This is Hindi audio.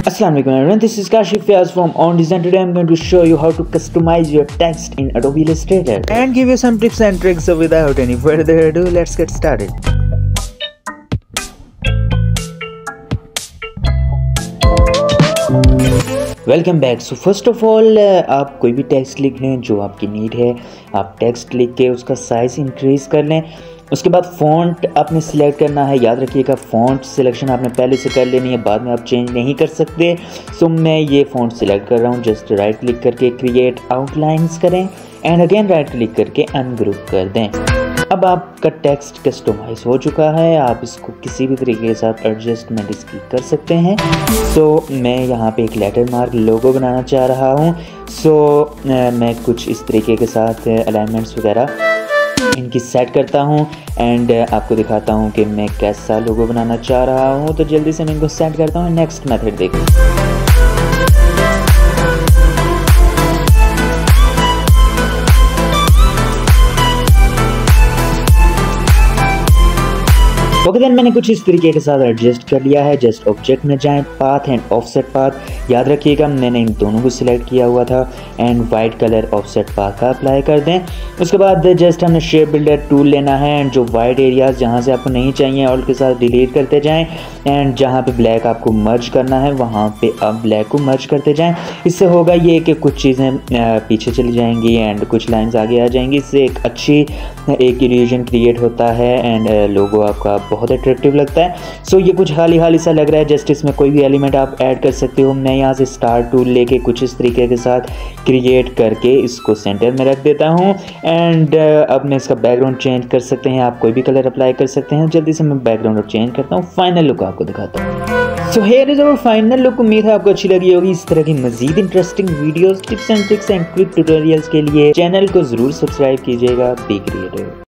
Assalamu alaikum everyone, this is Kashif Fiaz from On Design. Today I'm going to show you how to customize your text in Adobe Illustrator and give you some tips and tricks. So without any further ado, let's get started. Welcome back. So first of all आप कोई भी टेक्स्ट लिख लें जो आपकी नीड है। आप टेक्स्ट लिख के उसका साइज़ इंक्रीज़ कर लें। उसके बाद फ़ॉन्ट आपने सिलेक्ट करना है। याद रखिएगा फ़ॉन्ट सिलेक्शन आपने पहले से कर लेनी है, बाद में आप चेंज नहीं कर सकते। सो मैं ये फ़ॉन्ट सिलेक्ट कर रहा हूँ। जस्ट राइट क्लिक करके क्रिएट आउटलाइंस करें एंड अगेन राइट क्लिक करके अनग्रुप कर दें। अब आपका टेक्स्ट कस्टमाइज हो चुका है। आप इसको किसी भी तरीके के साथ एडजस्टमेंट इसकी कर सकते हैं। सो मैं यहाँ पे एक लेटर मार्क लोगो बनाना चाह रहा हूँ। सो मैं कुछ इस तरीके के साथ अलाइनमेंट्स वगैरह इनकी सेट करता हूँ एंड आपको दिखाता हूँ कि मैं कैसा लोगो बनाना चाह रहा हूँ। तो जल्दी से मैं इनको सेट करता हूँ। नेक्स्ट मेथड देखो। ओके देन मैंने कुछ इस तरीके के साथ एडजस्ट कर लिया है। जस्ट ऑब्जेक्ट में जाएं, पाथ एंड ऑफसेट पाथ। याद रखिएगा मैंने इन दोनों को सिलेक्ट किया हुआ था and white colour offset path का अप्लाई कर दें। उसके बाद जस्ट हमने शेप बिल्डर टूल लेना है एंड जो वाइट एरियाज जहाँ से आपको नहीं चाहिए ऑल्ट के साथ डिलीट करते जाएं एंड जहाँ पे ब्लैक आपको मर्ज करना है वहाँ पे आप ब्लैक को मर्ज करते जाएं। इससे होगा ये कि कुछ चीज़ें पीछे चली जाएंगी एंड कुछ लाइंस आगे आ जाएंगी। इससे एक अच्छी एक इल्यूजन क्रिएट होता है एंड लोगो आपका बहुत अट्रैक्टिव लगता है। सो ये कुछ हाली सा लग रहा है। जस्ट इसमें कोई भी एलिमेंट आप ऐड कर सकते हो। मैं यहाँ से स्टार टूल लेके कुछ इस तरीके के साथ क्रिएट करके इसको सेंटर में रख देता हूँ एंड अब मैं इसका बैकग्राउंड चेंज कर सकते हैं। आप कोई भी कलर अप्लाई कर सकते हैं। जल्दी से मैं बैकग्राउंड चेंज करता हूँ। फाइनल लुक आपको दिखाता हूँ। So here is our final look. उम्मीद है आपको अच्छी लगी होगी। इस तरह की मजीद interesting videos, tips and tricks and quick tutorials के लिए चैनल को जरूर सब्सक्राइब कीजिएगा। Be creative.